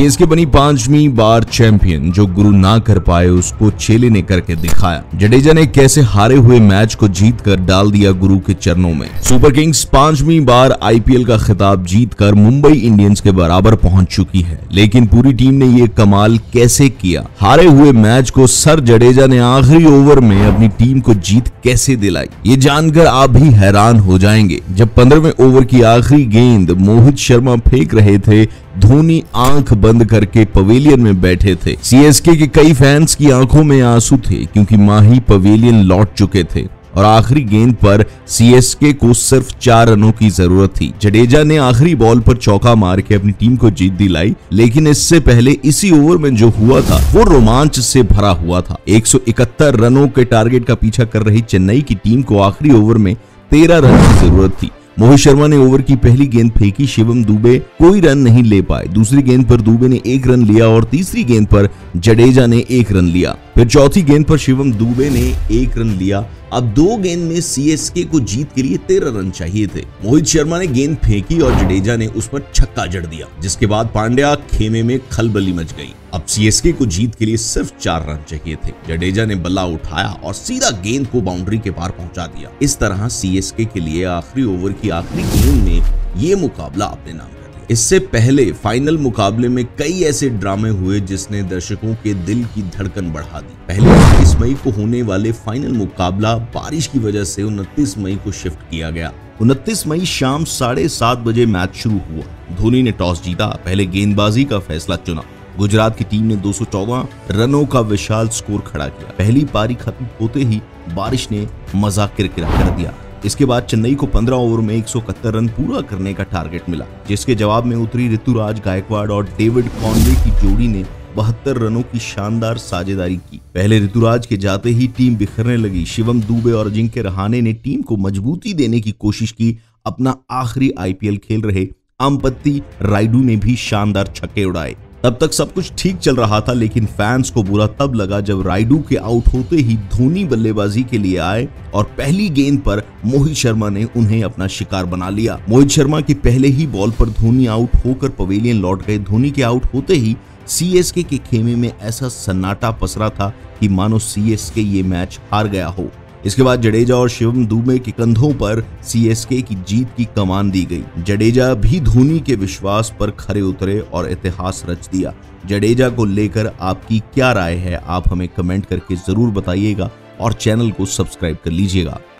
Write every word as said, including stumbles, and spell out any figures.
CSK बनी पांचवी बार champion. जो गुरु ना कर पाए उसको चेले ने करके दिखाया। जडेजा ने कैसे हारे हुए मैच को जीतकर डाल दिया गुरु के चरणों में। सुपर किंग्स पांचवी बार आईपीएल का खिताब जीतकर मुंबई इंडियंस के बराबर पहुंच चुकी है, लेकिन पूरी टीम ने ये कमाल कैसे किया? हारे हुए मैच को सर जडेजा ने आखिरी ओवर में अपनी टीम को जीत कैसे दिलाई, ये जानकर आप भी हैरान हो जाएंगे। जब पंद्रहवें ओवर की आखिरी गेंद मोहित शर्मा फेंक रहे थे, धोनी आंख बंद करके पवेलियन में बैठे थे। सीएसके के कई फैंस की आंखों में आंसू थे, क्योंकि माही पवेलियन लौट चुके थे और आखिरी गेंद पर सीएसके को सिर्फ चार रनों की जरूरत थी। जडेजा ने आखिरी बॉल पर चौका मार के अपनी टीम को जीत दिलाई, लेकिन इससे पहले इसी ओवर में जो हुआ था वो रोमांच से भरा हुआ था। एक सौ इकहत्तर रनों के टारगेट का पीछा कर रही चेन्नई की टीम को आखिरी ओवर में तेरह रन की जरूरत थी। मोहित शर्मा ने ओवर की पहली गेंद फेंकी, शिवम दुबे कोई रन नहीं ले पाए। दूसरी गेंद पर दुबे ने एक रन लिया और तीसरी गेंद पर जडेजा ने एक रन लिया। फिर चौथी गेंद पर शिवम दुबे ने एक रन लिया। अब दो गेंद में सीएसके को जीत के लिए तेरह रन चाहिए थे। मोहित शर्मा ने गेंद फेंकी और जडेजा ने उस पर छक्का जड़ दिया, जिसके बाद पांड्या खेमे में खलबली मच गई। अब सीएसके को जीत के लिए सिर्फ चार रन चाहिए थे। जडेजा ने बल्ला उठाया और सीधा गेंद को बाउंड्री के पार पहुंचा दिया। इस तरह सीएसके के लिए आखिरी ओवर की आखिरी गेंद में ये मुकाबला अपने नाम कर लिया। इससे पहले फाइनल मुकाबले में कई ऐसे ड्रामे हुए जिसने दर्शकों के दिल की धड़कन बढ़ा दी। पहले इक्कीस मई को होने वाले फाइनल मुकाबला बारिश की वजह से उनतीस मई को शिफ्ट किया गया। उनतीस मई शाम साढ़े सात बजे मैच शुरू हुआ। धोनी ने टॉस जीता, पहले गेंदबाजी का फैसला चुना। गुजरात की टीम ने दो सौ चौदह रनों का विशाल स्कोर खड़ा किया। पहली पारी खत्म होते ही बारिश ने मजा किरकिरा कर दिया। इसके बाद चेन्नई को पंद्रह ओवर में एक सौ इकहत्तर रन पूरा करने का टारगेट मिला, जिसके जवाब में उतरी ऋतुराज गायकवाड़ और डेविड कॉनवे की जोड़ी ने बहत्तर रनों की शानदार साझेदारी की। पहले ऋतुराज के जाते ही टीम बिखरने लगी। शिवम दुबे और अजिंक्य रहाणे ने टीम को मजबूती देने की कोशिश की। अपना आखिरी आईपीएल खेल रहे अंपत्ति रायडू ने भी शानदार छक्के उड़ाए। तब तक सब कुछ ठीक चल रहा था, लेकिन फैंस को बुरा तब लगा जब रायडू के आउट होते ही धोनी बल्लेबाजी के लिए आए और पहली गेंद पर मोहित शर्मा ने उन्हें अपना शिकार बना लिया। मोहित शर्मा की पहले ही बॉल पर धोनी आउट होकर पवेलियन लौट गए। धोनी के आउट होते ही सीएसके के खेमे में ऐसा सन्नाटा पसरा था कि मानो सीएसके ये मैच हार गया हो। इसके बाद जडेजा और शिवम दुबे के कंधों पर सीएसके की जीत की कमान दी गई। जडेजा भी धोनी के विश्वास पर खरे उतरे और इतिहास रच दिया। जडेजा को लेकर आपकी क्या राय है, आप हमें कमेंट करके जरूर बताइएगा और चैनल को सब्सक्राइब कर लीजिएगा।